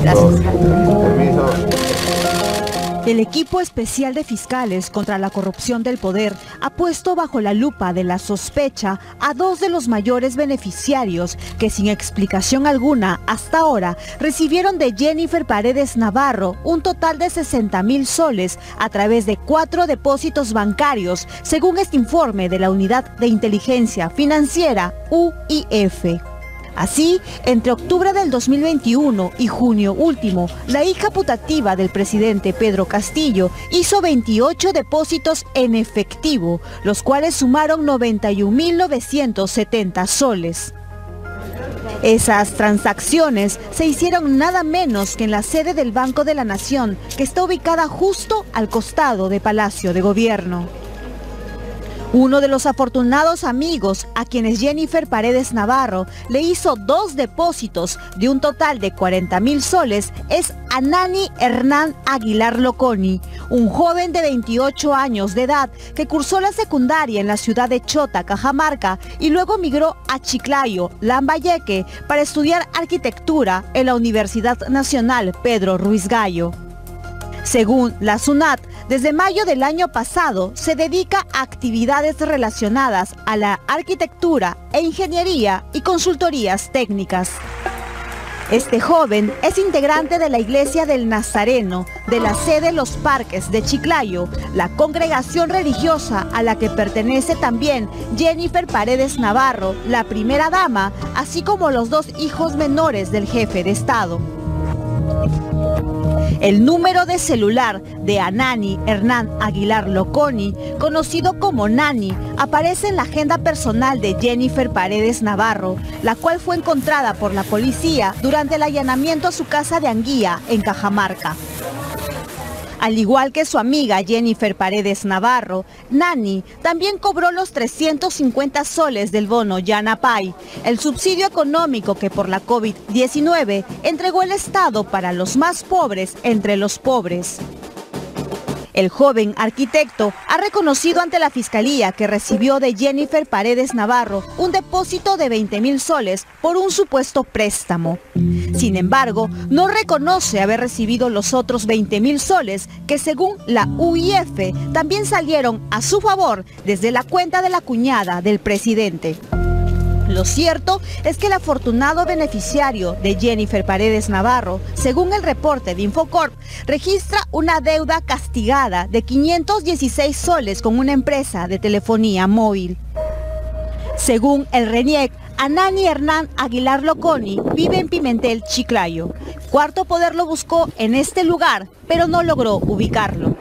Gracias. Permiso. El equipo especial de fiscales contra la corrupción del poder ha puesto bajo la lupa de la sospecha a dos de los mayores beneficiarios que sin explicación alguna hasta ahora recibieron de Jennifer Paredes Navarro un total de 60.000 soles a través de 4 depósitos bancarios, según este informe de la Unidad de Inteligencia Financiera UIF. Así, entre octubre del 2021 y junio último, la hija putativa del presidente Pedro Castillo hizo 28 depósitos en efectivo, los cuales sumaron 91.970 soles. Esas transacciones se hicieron nada menos que en la sede del Banco de la Nación, que está ubicada justo al costado de Palacio de Gobierno. Uno de los afortunados amigos a quienes Jennifer Paredes Navarro le hizo 2 depósitos de un total de 40.000 soles es Anani Hernán Aguilar Loconi, un joven de 28 años de edad que cursó la secundaria en la ciudad de Chota, Cajamarca, y luego migró a Chiclayo, Lambayeque, para estudiar arquitectura en la Universidad Nacional Pedro Ruiz Gallo. Según la SUNAT, desde mayo del año pasado se dedica a actividades relacionadas a la arquitectura e ingeniería y consultorías técnicas. Este joven es integrante de la Iglesia del Nazareno, de la sede Los Parques de Chiclayo, la congregación religiosa a la que pertenece también Jennifer Paredes Navarro, la primera dama, así como los 2 hijos menores del jefe de Estado. El número de celular de Anani Hernán Aguilar Loconi, conocido como Nani, aparece en la agenda personal de Jennifer Paredes Navarro, la cual fue encontrada por la policía durante el allanamiento a su casa de Anguía, en Cajamarca. Al igual que su amiga Jennifer Paredes Navarro, Nani también cobró los 350 soles del bono Yanapay, el subsidio económico que por la COVID-19 entregó el Estado para los más pobres entre los pobres. El joven arquitecto ha reconocido ante la Fiscalía que recibió de Jennifer Paredes Navarro un depósito de 20.000 soles por un supuesto préstamo. Sin embargo, no reconoce haber recibido los otros 20.000 soles que, según la UIF, también salieron a su favor desde la cuenta de la cuñada del presidente. Lo cierto es que el afortunado beneficiario de Jennifer Paredes Navarro, según el reporte de Infocorp, registra una deuda castigada de 516 soles con una empresa de telefonía móvil. Según el RENIEC, Anani Hernán Aguilar Loconi vive en Pimentel, Chiclayo. Cuarto Poder lo buscó en este lugar, pero no logró ubicarlo.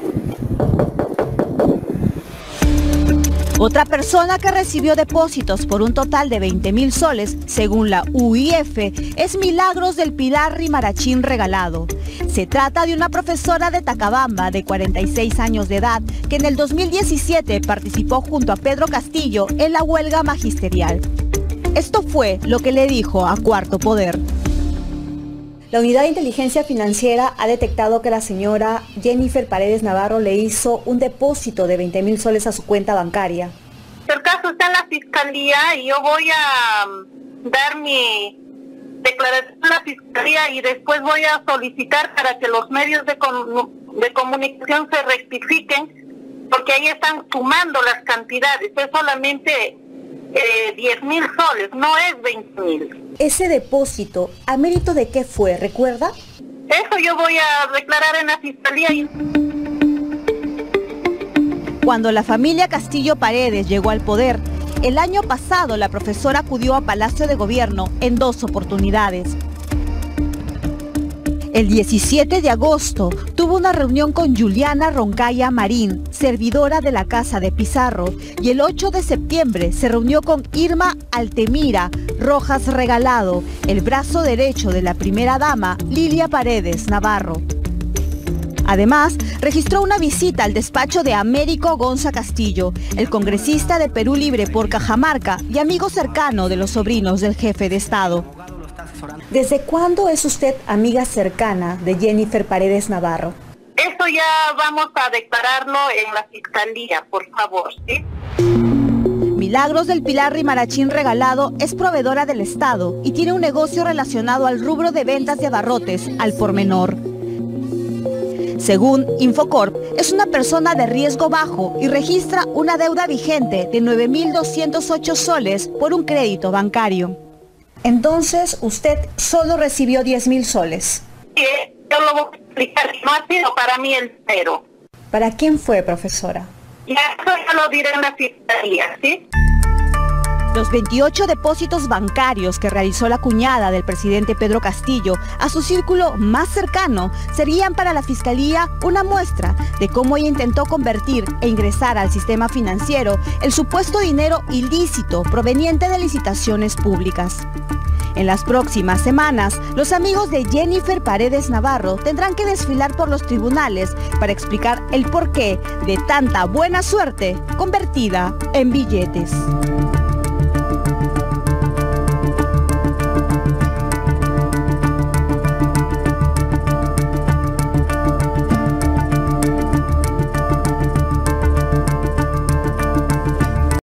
Otra persona que recibió depósitos por un total de 20.000 soles, según la UIF, es Milagros del Pilar Rimarachín Regalado. Se trata de una profesora de Tacabamba de 46 años de edad que en el 2017 participó junto a Pedro Castillo en la huelga magisterial. Esto fue lo que le dijo a Cuarto Poder. La Unidad de Inteligencia Financiera ha detectado que la señora Jennifer Paredes Navarro le hizo un depósito de 20.000 soles a su cuenta bancaria. El caso está en la Fiscalía y yo voy a dar mi declaración a la Fiscalía y después voy a solicitar para que los medios de comunicación se rectifiquen, porque ahí están sumando las cantidades, es solamente 10.000 soles, no es 20.000. Ese depósito, ¿a mérito de qué fue? ¿Recuerda? Eso yo voy a declarar en la Fiscalía. Cuando la familia Castillo Paredes llegó al poder, el año pasado la profesora acudió a Palacio de Gobierno en 2 oportunidades. El 17 de agosto tuvo una reunión con Juliana Roncaya Marín, servidora de la Casa de Pizarro, y el 8 de septiembre se reunió con Irma Altemira Rojas Regalado, el brazo derecho de la primera dama Lilia Paredes Navarro. Además, registró una visita al despacho de Américo Gonza Castillo, el congresista de Perú Libre por Cajamarca y amigo cercano de los sobrinos del jefe de Estado. ¿Desde cuándo es usted amiga cercana de Jennifer Paredes Navarro? Eso ya vamos a declararlo en la Fiscalía, por favor, ¿sí? Milagros del Pilar Rimarachín Regalado es proveedora del Estado y tiene un negocio relacionado al rubro de ventas de abarrotes al por menor. Según Infocorp, es una persona de riesgo bajo y registra una deuda vigente de 9.208 soles por un crédito bancario. Entonces, usted solo recibió 10.000 soles. Sí, yo lo voy a explicar, no ha sido para mí el cero. ¿Para quién fue, profesora? Ya eso ya lo diré en la fiscalía, ¿sí? Los 28 depósitos bancarios que realizó la cuñada del presidente Pedro Castillo a su círculo más cercano serían para la Fiscalía una muestra de cómo ella intentó convertir e ingresar al sistema financiero el supuesto dinero ilícito proveniente de licitaciones públicas. En las próximas semanas, los amigos de Jennifer Paredes Navarro tendrán que desfilar por los tribunales para explicar el porqué de tanta buena suerte convertida en billetes.